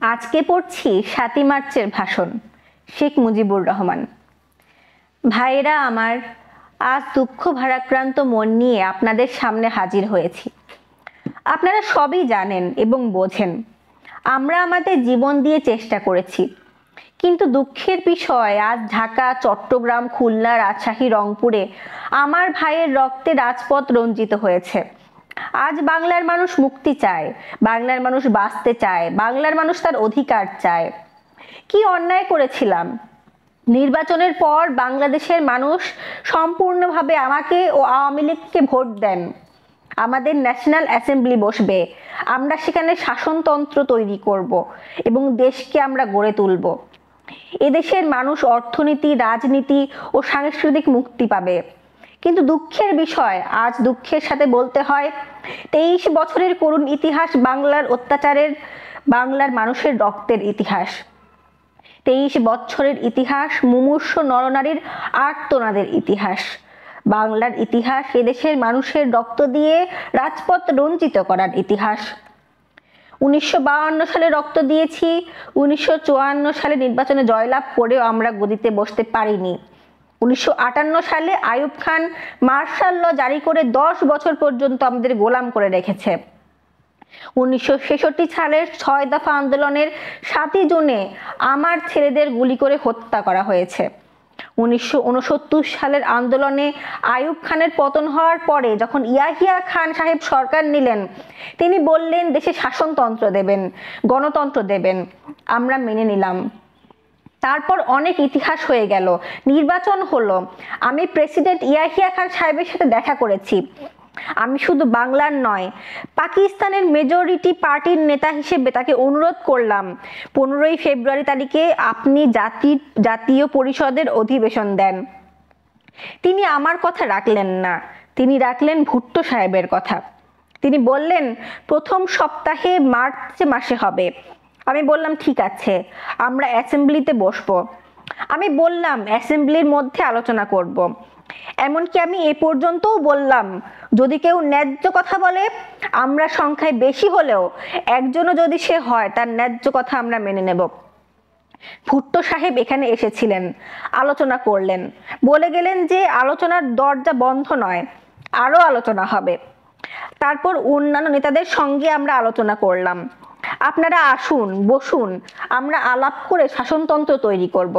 আজকে পড়ছি ৭ই মার্চের ভাষণ, শেখ মুজিবুর রহমান। ভাইয়েরা আমার, আজ দুঃখ ভারাক্রান্ত মন নিয়ে আপনাদের সামনে হাজির হয়েছি। আপনারা সবই জানেন এবং বোঝেন, আমরা আমাদের জীবন দিয়ে চেষ্টা করেছি, কিন্তু দুঃখের বিষয় আজ ঢাকা, চট্টগ্রাম, খুলনা, রাজশাহী, রংপুরে আমার ভাইয়ের রক্তে রাজপথ রঞ্জিত হয়েছে। আজ বাংলার মানুষ মুক্তি চায়, বাংলার মানুষ বাঁচতে চায়, বাংলার মানুষ তার অধিকার চায়। কি অন্যায় করেছিলাম? নির্বাচনের পর বাংলাদেশের মানুষ সম্পূর্ণভাবে আমাকে ও আওয়ামী লীগকে ভোট দেন। আমাদের ন্যাশনাল অ্যাসেম্বলি বসবে, আমরা সেখানে শাসনতন্ত্র তৈরি করব এবং দেশকে আমরা গড়ে তুলব। এদেশের মানুষ অর্থনীতি, রাজনীতি ও সাংস্কৃতিক মুক্তি পাবে। কিন্তু দুঃখের বিষয়, আজ দুঃখের সাথে বলতে হয়, 23 বছরের করুণ ইতিহাস বাংলার অত্যাচারের, বাংলার মানুষের রক্তের ইতিহাস। 23 বছরের ইতিহাস মুমূর্ষু নরনারীর আর্তনাদের ইতিহাস। বাংলার ইতিহাস এদেশের মানুষের রক্ত দিয়ে রাজপথ রঞ্জিত করার ইতিহাস। 1952 সালে রক্ত দিয়েছি, 1954 সালে নির্বাচনে জয়লাভ করেও আমরা গদিতে বসতে পারিনি। 1958 সালে আইয়ুব খান মার্শাল ল জারি করে 10 বছর পর্যন্ত আমাদের গোলাম করে রেখেছে। 1966 সালের 6 দফা আন্দোলনের 7ই জুনে আমার ছেলেদের গুলি করে হত্যা করা হয়েছে। 1969 সালের আন্দোলনে আইয়ুব খানের পতন হওয়ার পরে যখন ইয়াহিয়া খান সাহেব সরকার নিলেন, তিনি বললেন দেশে শাসনতন্ত্র দেবেন, গণতন্ত্র দেবেন। আমরা মেনে নিলাম। তারপর অনেক ইতিহাস হয়ে গেল, নির্বাচন হলো। আমি প্রেসিডেন্ট ইয়াহিয়া খান সাহেবের সাথে দেখা করেছি। আমি শুধু বাংলার নয়, পাকিস্তানের মেজরিটি পার্টির নেতা হিসেবে তাকে অনুরোধ করলাম, 15ই ফেব্রুয়ারি তারিখে আপনি জাতীয় পরিষদের অধিবেশন দেন। তিনি আমার কথা রাখলেন না, তিনি রাখলেন ভুট্টো সাহেবের কথা। তিনি বললেন প্রথম সপ্তাহে মার্চ মাসে হবে। আমি বললাম ঠিক আছে, আমরা অ্যাসেম্বলিতে বসবো। আমি বললাম অ্যাসেম্বলির মধ্যে আলোচনা করব। এমনকি আমি এ পর্যন্তও বললাম, যদি কেউ ন্যায্য কথা বলে, আমরা সংখ্যায় বেশি হলেও একজনও যদি সে হয়, তার ন্যায্য কথা আমরা মেনে নেব। ভুট্টো সাহেব এখানে এসেছিলেন, আলোচনা করলেন, বলে গেলেন যে আলোচনার দরজা বন্ধ নয়, আরো আলোচনা হবে। তারপর অন্যান্য নেতাদের সঙ্গে আমরা আলোচনা করলাম, আপনারা আসুন, বসুন, আমরা আলাপ করে শাসনতন্ত্র তৈরি করব।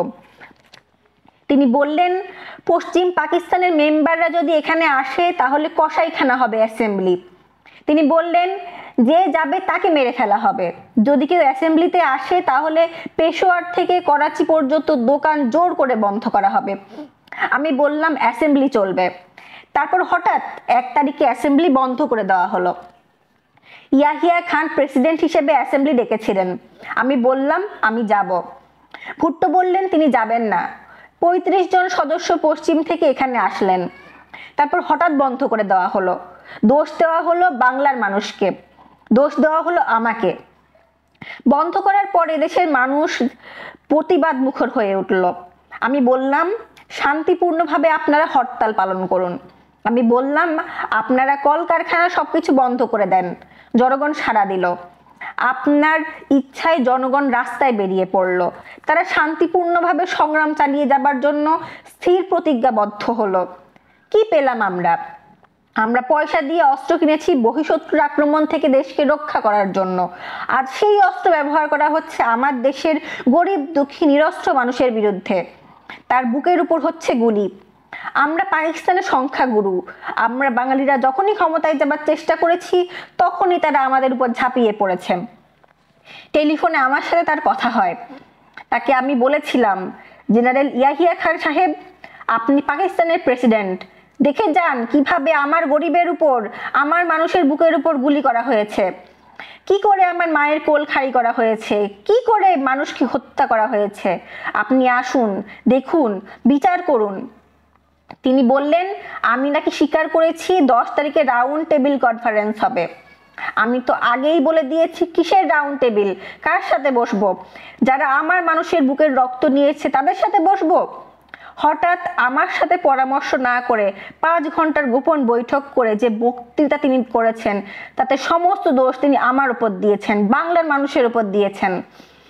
তিনি বললেন পশ্চিম পাকিস্তানের মেম্বাররা যদি এখানে আসে তাহলে কসাইখানা হবে অ্যাসেম্বলি। তিনি বললেন যে যাবে তাকে মেরে ফেলা হবে। যদি কেউ অ্যাসেম্বলিতে আসে তাহলে পেশোয়ার থেকে করাচি পর্যন্ত দোকান জোর করে বন্ধ করা হবে। আমি বললাম অ্যাসেম্বলি চলবে। তারপর হঠাৎ 1 তারিখে অ্যাসেম্বলি বন্ধ করে দেওয়া হলো। ইয়াহিয়া খান প্রেসিডেন্ট হিসেবে অ্যাসেম্বলি ডেকেছিলেন। আমি বললাম আমি যাব। ভুট্টো বললেন তিনি যাবেন না। 35 জন সদস্য পশ্চিম থেকে এখানে আসলেন। তারপর হঠাৎ বন্ধ করে দেওয়া হলো। দোষ দেওয়া হলো বাংলার মানুষকে, দোষ দেওয়া হলো আমাকে। বন্ধ করার পরে দেশের মানুষ প্রতিবাদ মুখর হয়ে উঠল। আমি বললাম শান্তিপূর্ণভাবে আপনারা হরতাল পালন করুন। আমি বললাম আপনারা কলকারখানা সবকিছু বন্ধ করে দেন। জনগণ সাড়া দিল। আপনার ইচ্ছায় জনগণ রাস্তায় বেরিয়ে পড়ল। তারা শান্তিপূর্ণভাবে সংগ্রাম চালিয়ে যাবার জন্য স্থির প্রতিজ্ঞাবদ্ধ হলো। কি পেলাম আমরা? আমরা পয়সা দিয়ে অস্ত্র কিনেছি বহিঃশত্রুর আক্রমণ থেকে দেশকে রক্ষা করার জন্য। আজ সেই অস্ত্র ব্যবহার করা হচ্ছে আমার দেশের গরিব, দুঃখী, নিরস্ত্র মানুষের বিরুদ্ধে। তার বুকের উপর হচ্ছে গুলি। আমরা পাকিস্তানের সংখ্যাগুরু। আমরা বাঙালিরা যখনই ক্ষমতায় যাবার চেষ্টা করেছি, তখনই তারা আমাদের উপর ঝাঁপিয়ে পড়েছে। টেলিফোনে আমার সাথে তার কথা হয়। তাকে আমি বলেছিলাম, জেনারেল ইয়াহিয়া খান সাহেব, আপনি পাকিস্তানের প্রেসিডেন্ট, দেখে যান কিভাবে আমার গরিবের উপর, আমার মানুষের বুকের উপর গুলি করা হয়েছে, কি করে আমার মায়ের কোল খালি করা হয়েছে, কি করে মানুষকে হত্যা করা হয়েছে। আপনি আসুন, দেখুন, বিচার করুন। তিনি বললেন আমি নাকি স্বীকার করেছি 10 তারিখে রাউন্ড টেবিল কনফারেন্স হবে। আমি তো আগেই বলে দিয়েছি কিসের রাউন্ড টেবিল, কার সাথে বসবো? যারা আমার মানুষের বুকের রক্ত নিয়েছে তাদের সাথে বসবো। হঠাৎ আমার সাথে পরামর্শ না করে 5 ঘন্টার গোপন বৈঠক করে যে বক্তৃতা তিনি করেছেন, তাতে সমস্ত দোষ তিনি আমার উপর দিয়েছেন, বাংলার মানুষের উপর দিয়েছেন।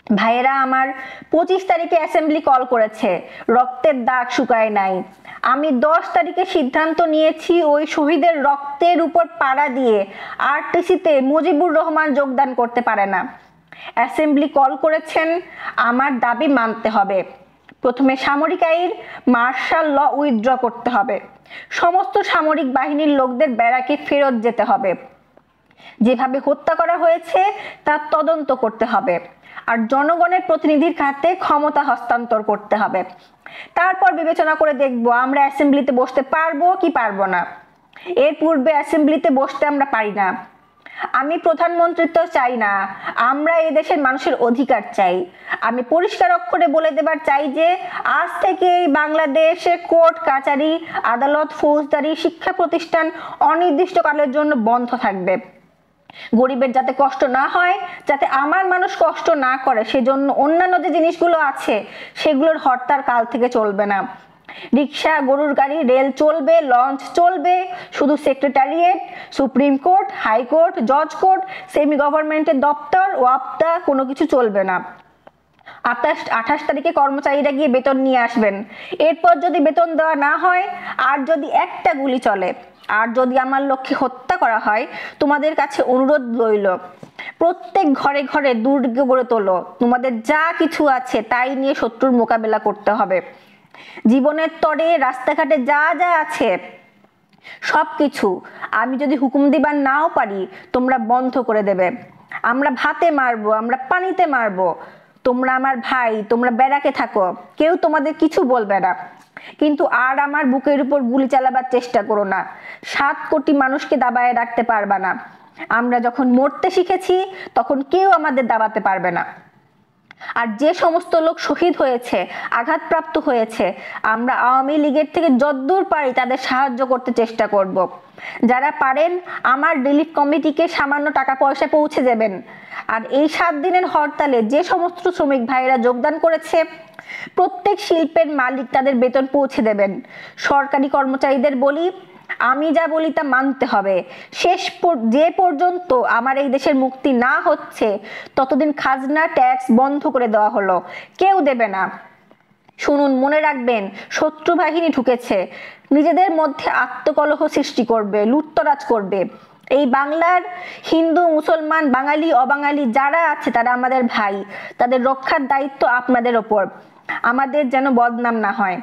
ভাইয়েরা আমার, 25 তারিখে অ্যাসেম্বলি কল করেছে, রক্তের দাগ শুকায় নাই। আমি 10 তারিখে সিদ্ধান্ত নিয়েছি ওই শহীদের রক্তের উপর পাড়া দিয়ে আরটিসিতে মুজিবুর রহমান যোগদান করতে পারে না। অ্যাসেম্বলি কল করেছেন, আমার দাবি মানতে হবে। প্রথমে সামরিক আইন, মার্শাল ল উইথড্র করতে হবে। সমস্ত সামরিক বাহিনীর লোকদের ব্যারাকে ফেরত যেতে হবে। যেভাবে হত্যা করা হয়েছে তার তদন্ত করতে হবে। আর জনগণের প্রতিনিধির হাতে ক্ষমতা হস্তান্তর করতে হবে। তারপর বিবেচনা করে দেখব আমরা অ্যাসেম্বলিতে বসতে পারবো কি পারবো না। এর পূর্বে অ্যাসেম্বলিতে বসতে আমরা পারি না। আমি প্রধানমন্ত্রিত্ব চাই না, আমরা এই দেশের মানুষের অধিকার চাই। আমি পরিষ্কার অক্ষরে বলে দেবার চাই যে আজ থেকে এই বাংলাদেশে কোর্ট কাচারি, আদালত, ফৌজদারি, শিক্ষা প্রতিষ্ঠান অনির্দিষ্টকালের জন্য বন্ধ থাকবে। গরিবের যাতে কষ্ট না হয়, যাতে আমার মানুষ কষ্ট না করে, সেজন্য অন্যান্য যে জিনিসগুলো আছে সেগুলোর হরতাল কাল থেকে চলবে না। রিক্সা, গরুর গাড়ি, রেল চলবে, লঞ্চ চলবে, শুধু সেক্রেটারিয়েট, সুপ্রিম কোর্ট, হাইকোর্ট, জজ কোর্ট, সেমি গভর্নমেন্টের দপ্তর, ওয়াপদা কোনো কিছু চলবে না। 28 তারিখে কর্মচারীরা গিয়ে বেতন নিয়ে আসবেন। এরপর যদি বেতন দেওয়া না হয়, আর যদি একটা গুলি চলে, আর যদি আমার লক্ষ্যে হত্যা করা হয়, তোমাদের কাছে অনুরোধ রইল, প্রত্যেক ঘরে ঘরে দুর্গ গড়ে তোলো। তোমাদের যা কিছু আছে তাই নিয়ে শত্রুর মোকাবেলা করতে হবে। জীবনের তরে রাস্তাঘাটে যা যা আছে সবকিছু আমি যদি হুকুম দিবার নাও পারি, তোমরা বন্ধ করে দেবে। আমরা ভাতে মারবো, আমরা পানিতে মারবো। তোমরা আমার ভাই, তোমরা ব্যারাকে থাকো, কেউ তোমাদের কিছু বলবে না। কিন্তু আর আমার বুকের উপর গুলি চালাবার চেষ্টা করো না। 7 কোটি মানুষকে দাবায় রাখতে পারবা না। আমরা যখন মরতে শিখেছি তখন কেউ আমাদের দাবাতে পারবে না। আর যে সমস্ত লোক শহীদ হয়েছে, আঘাতপ্রাপ্ত হয়েছে, আমরা আওয়ামী লীগের থেকে যতদূর পারি তাদের সাহায্য করতে চেষ্টা করব। যারা পারেন আমার রিলিফ কমিটিকে সামান্য টাকা পয়সা পৌঁছে দেবেন। আর এই 7 দিনের হরতালে যে সমস্ত শ্রমিক ভাইরা যোগদান করেছে, প্রত্যেক শিল্পের মালিক তাদের বেতন পৌঁছে দেবেন। সরকারি কর্মচারীদের বলি, আমি যা বলি তা মানতে হবে। যে পর্যন্ত আমার এই দেশের মুক্তি না হচ্ছে ততদিন খাজনা, ট্যাক্স বন্ধ করে দেওয়া হলো, কেউ দেবে না। শুনুন, মনে রাখবেন, শত্রু বাহিনী ঢুকেছে, নিজেদের মধ্যে আত্মকলহ সৃষ্টি করবে, লুটতরাজ করবে। এই বাংলার হিন্দু, মুসলমান, বাঙালি, অবাঙালি যারা আছে তারা আমাদের ভাই। তাদের রক্ষার দায়িত্ব আপনাদের ওপর। আমাদের যেন বদনাম না হয়।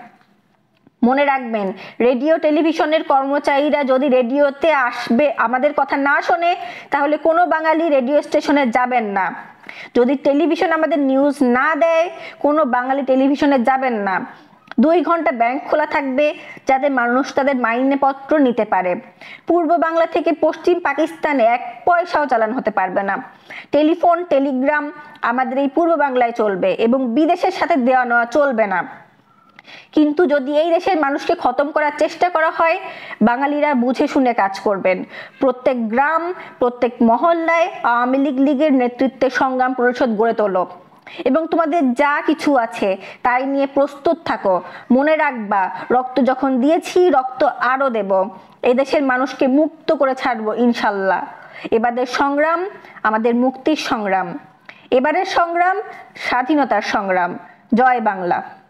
মনে রাখবেন, রেডিও টেলিভিশনের কর্মচারীরা যদি রেডিওতে আসবে আমাদের কথা না শোনে, তাহলে কোনো বাঙালি রেডিও স্টেশনে যাবেন না। যদি টেলিভিশন আমাদের নিউজ না দেয়, কোনো বাঙালি টেলিভিশনে যাবেন না। 2 ঘন্টা ব্যাংক খোলা থাকবে যাতে মানুষ তাদের মাইনেপত্র নিতে পারে। পূর্ব বাংলা থেকে পশ্চিম পাকিস্তানে 1 পয়সাও চালান হতে পারবে না। টেলিফোন, টেলিগ্রাম আমাদের এই পূর্ব বাংলায় চলবে এবং বিদেশের সাথে দেওয়া নেওয়া চলবে না। কিন্তু যদি এই দেশের মানুষকে খতম করার চেষ্টা করা হয়, বাঙালিরা বুঝে শুনে কাজ করবেন। প্রত্যেক গ্রাম, প্রত্যেক মহল্লায় আওয়ামী লীগের নেতৃত্বে সংগ্রাম পরিষদ গড়ে তোলো এবং তোমাদের যা কিছু আছে তাই নিয়ে প্রস্তুত থাকো। মনে রাখবা, রক্ত যখন দিয়েছি, রক্ত আরো দেব। এই দেশের মানুষকে মুক্ত করে ছাড়বো ইনশাল্লাহ। এবারের সংগ্রাম আমাদের মুক্তির সংগ্রাম। এবারের সংগ্রাম স্বাধীনতার সংগ্রাম। জয় বাংলা।